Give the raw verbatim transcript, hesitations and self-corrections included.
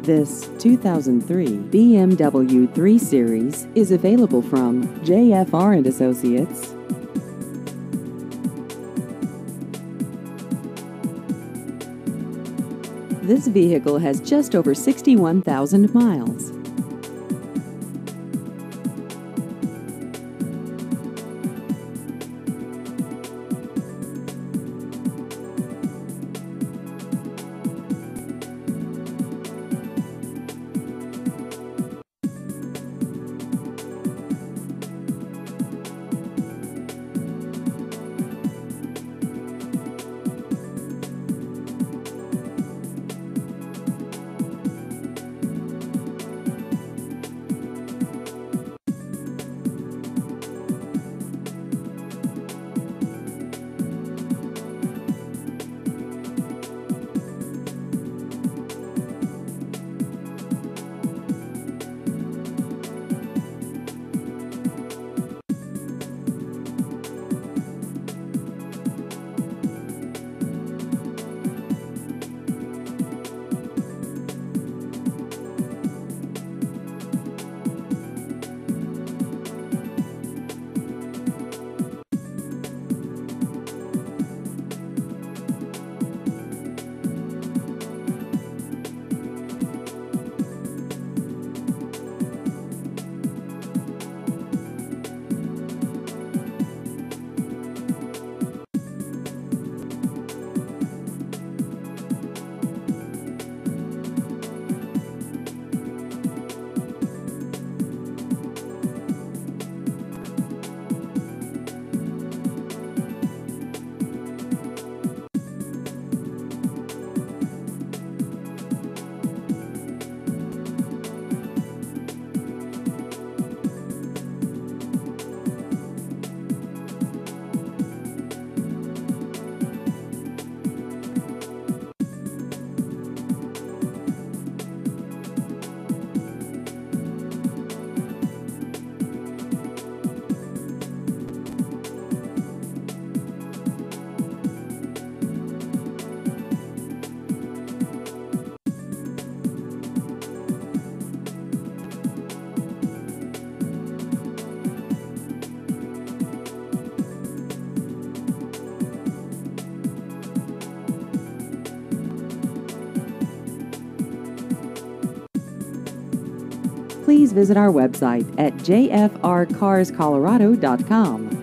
This two thousand three B M W three Series is available from J F R and Associates. This vehicle has just over sixty-one thousand miles. Please visit our website at j f r cars colorado dot com.